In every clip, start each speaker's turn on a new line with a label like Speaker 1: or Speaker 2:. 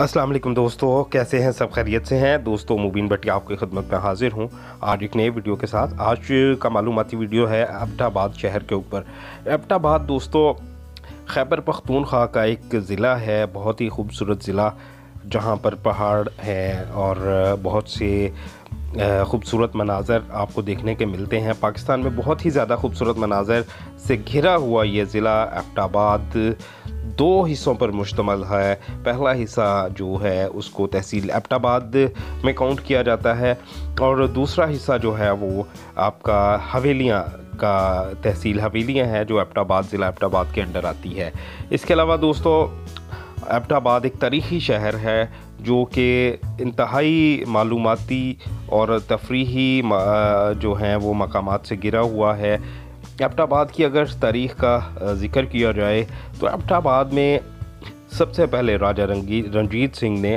Speaker 1: अस्सलाम वालेकुम दोस्तों, कैसे हैं? सब खैरियत से हैं दोस्तों। मुबीन भट्टी आपकी खिदमत में हाजिर हूं आज एक नए वीडियो के साथ। आज का मालूमाती वीडियो है एबटाबाद शहर के ऊपर। एबटाबाद दोस्तों खैबर पख्तूनख्वा का एक ज़िला है, बहुत ही खूबसूरत ज़िला जहां पर पहाड़ हैं और बहुत से खूबसूरत मनाज़र आपको देखने के मिलते हैं। पाकिस्तान में बहुत ही ज़्यादा खूबसूरत मनाज़र से घिरा हुआ ये ज़िला एबटाबाद दो हिस्सों पर मुश्तमल है। पहला हिस्सा जो है उसको तहसील एबटाबाद में काउंट किया जाता है और दूसरा हिस्सा जो है वो आपका हवेलियाँ का तहसील हवेलियाँ हैं जो एबटाबाद ज़िला एबटाबाद के अंडर आती है। इसके अलावा दोस्तों एबटाबाद एक तारीख़ी शहर है जो कि इंतहाई मालूमाती और तफरीही जो हैं वो मकामात से घिरा हुआ है। एबटाबाद की अगर तारीख़ का ज़िक्र किया जाए तो एबटाबाद में सबसे पहले राजा रंजीत सिंह ने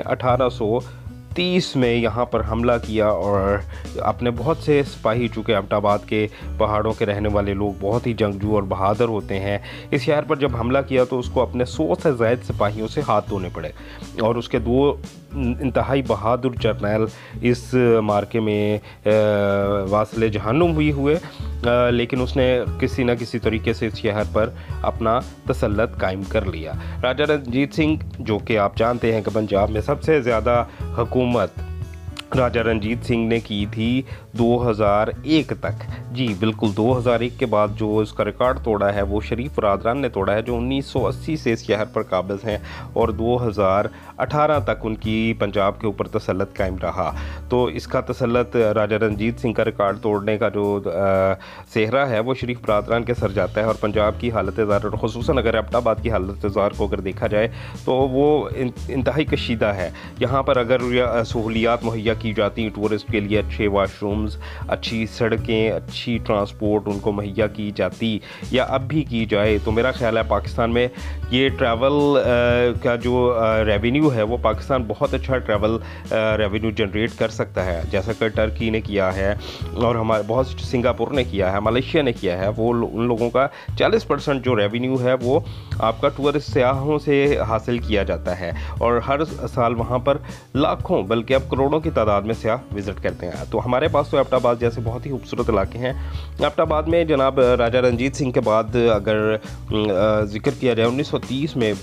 Speaker 1: 1830 में यहाँ पर हमला किया और अपने बहुत से सिपाही, चूँकि एबटाबाद के पहाड़ों के रहने वाले लोग बहुत ही जंगजू और बहादुर होते हैं, इस शहर पर जब हमला किया तो उसको अपने 100 से ज़ायद सिपाहियों से हाथ धोने पड़े और उसके दो इंतहाई बहादुर जर्नैल इस मार्के में वासिले जहन्नुम हुए, लेकिन उसने किसी न किसी तरीके से इस शहर पर अपना तसल्लुत कायम कर लिया। राजा रंजीत सिंह, जो कि आप जानते हैं कि पंजाब में सबसे ज़्यादा हुकूमत राजा रंजीत सिंह ने की थी 2001 तक। जी बिल्कुल, 2001 के बाद जो इसका रिकॉर्ड तोड़ा है वो शरीफ बरदरान ने तोड़ा है, जो 1980 से इस शहर पर काबिज हैं और 2018 तक उनकी पंजाब के ऊपर तसल्लुत कायम रहा। तो इसका तसल्लुत राजा रंजीत सिंह का रिकॉर्ड तोड़ने का जो सेहरा है वो शरीफ बरदरान के सर जाता है और पंजाब की हालत ज़ार और ख़ुसूसन अगर एबटाबाद की हालत ज़ार को अगर देखा जाए तो वो इंतहाई कशीदा है। यहाँ पर अगर सहूलियात मुहैया की जाती, टूरिस्ट के लिए अच्छे वाशरूम्स, अच्छी सड़कें, अच्छी ट्रांसपोर्ट उनको मुहैया की जाती या अब भी की जाए तो मेरा ख्याल है पाकिस्तान में ये ट्रैवल का जो रेवेन्यू है वो पाकिस्तान बहुत अच्छा ट्रैवल रेवेन्यू जनरेट कर सकता है, जैसा कि टर्की ने किया है और हमारे बहुत सिंगापुर ने किया है, मलेशिया ने किया है। वो उन लोगों का 40% जो रेवेन्यू है वो आपका टूरिस्ट सयाहों से हासिल किया जाता है और हर साल वहाँ पर लाखों बल्कि अब करोड़ों की तादाद में सयाह विज़िट करते हैं। तो हमारे पास तो एबटाबाद जैसे बहुत ही खूबसूरत इलाके हैं। एबटाबाद में जनाब राजा रंजीत सिंह के बाद अगर जिक्र किया जाए 1930 में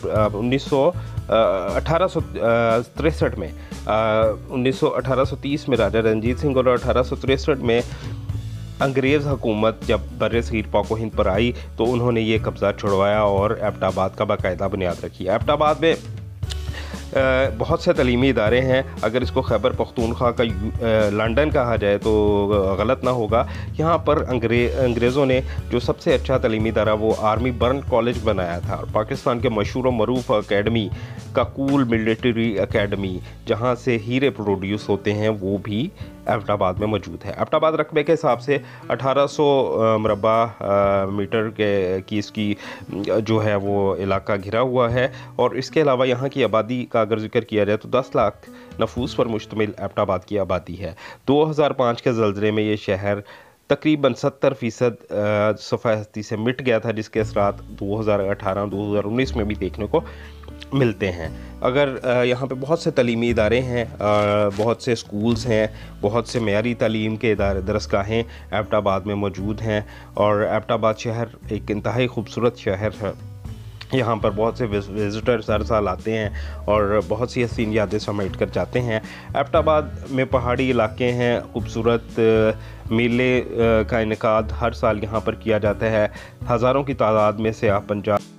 Speaker 1: 1863 में 1830 में राजा रंजीत सिंह और 1863 में अंग्रेज़ हुकूमत जब बर-ए-सग़ीर पाक व हिंद पर आई तो उन्होंने ये कब्ज़ा छुड़वाया और एबटाबाद का बाकायदा बुनियाद रखी। एबटाबाद में बहुत से तलीमी इदारे हैं। अगर इसको खैबर पख्तूनख्वा का लंदन कहा जाए तो गलत ना होगा। यहाँ पर अंग्रेज़ों ने जो सबसे अच्छा तलीमी इदारा वो आर्मी बर्न कॉलेज बनाया था और पाकिस्तान के मशहूर व मरूफ अकेडमी काकूल मिलिट्री अकेडमी, जहाँ से हीरे प्रोड्यूस होते हैं, वो भी एबटाबाद में मौजूद है। एबटाबाद रकबे के हिसाब से 1800 मरबा मीटर की इसकी जो है वो इलाका घिरा हुआ है और इसके अलावा यहाँ की आबादी का अगर जिक्र किया जाए तो 10 लाख नफूस पर मुश्तमिल एबटाबाद की आबादी है। 2005 के ज़लज़ले में ये शहर तकरीबन 70% सफ़ाहती से मिट गया था, जिसके असरात 2018-2019 में भी देखने को मिलते हैं। अगर यहाँ पे बहुत से तलीमी इदारे हैं, बहुत से स्कूल्स हैं, बहुत से मेयारी तालीम के इदारे दरसगाहें एबटाबाद में मौजूद हैं और एबटाबाद शहर एक इंतहाई खूबसूरत शहर है। यहाँ पर बहुत से विज़िटर्स हर साल आते हैं और बहुत सी हसीन यादें समेट कर जाते हैं। एबटाबाद में पहाड़ी इलाके हैं, खूबसूरत मेले का इनेकाद हर साल यहाँ पर किया जाता है। हज़ारों की तादाद में से आप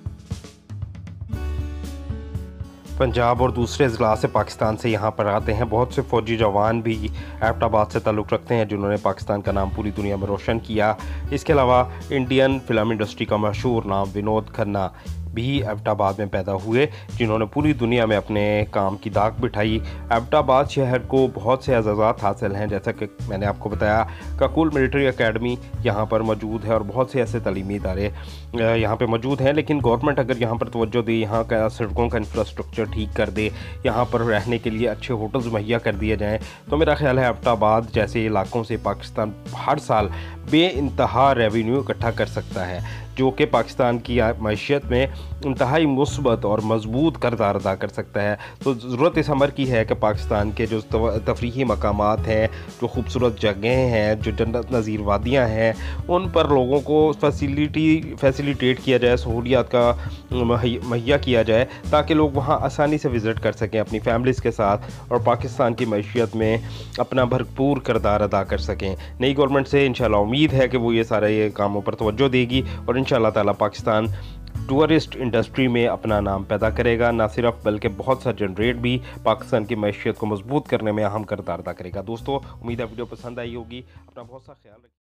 Speaker 1: पंजाब और दूसरे ज़िला से पाकिस्तान से यहाँ पर आते हैं। बहुत से फ़ौजी जवान भी एबटाबाद से ताल्लुक़ रखते हैं जिन्होंने पाकिस्तान का नाम पूरी दुनिया में रोशन किया। इसके अलावा इंडियन फ़िल्म इंडस्ट्री का मशहूर नाम विनोद खन्ना भी एबटाबाद में पैदा हुए, जिन्होंने पूरी दुनिया में अपने काम की दाग बिठाई। एबटाबाद शहर को बहुत से एज़ाज़ात हासिल हैं, जैसा कि मैंने आपको बताया काकूल मिलिट्री अकेडमी यहाँ पर मौजूद है और बहुत से ऐसे तालीमी इदारे यहाँ पे मौजूद हैं। लेकिन गवर्नमेंट अगर यहाँ पर तवज्जो दे, यहाँ का सड़कों का इंफ्रास्ट्रक्चर ठीक कर दे, यहाँ पर रहने के लिए अच्छे होटल्स मुहैया कर दिए जाएँ, तो मेरा ख्याल है एबटाबाद जैसे इलाकों से पाकिस्तान हर साल बेइंतहा रेवेन्यू इकट्ठा कर सकता है। جو کہ پاکستان کی معیشت میں انتہائی مثبت اور مضبوط کردار ادا کر سکتا ہے۔ تو ضرورت اس امر کی ہے کہ پاکستان کے جو تفریحی مقامات ہیں، جو خوبصورت جگہیں ہیں، جو جنت نظیر وادیاں ہیں، ان پر لوگوں کو فیسیلیٹیٹ کیا جائے، سہولیات کا مہیا کیا جائے، تاکہ لوگ وہاں آسانی سے وزٹ کر سکیں اپنی فیملیز کے ساتھ اور پاکستان کی معیشت میں اپنا بھرپور کردار ادا کر سکیں۔ نئی گورنمنٹ سے انشاءاللہ امید ہے کہ وہ یہ سارے کاموں پر توجہ دے گی اور انشاءاللہ تعالی پاکستان ٹورسٹ انڈسٹری میں اپنا نام پیدا کرے گا، نہ صرف بلکہ بہت سا جنریٹ بھی پاکستان کی معیشت کو مضبوط کرنے میں اہم کردار ادا کرے گا۔ دوستو، امید ہے ویڈیو پسند آئی ہوگی، اپنا بہت سا خیال رکھیں۔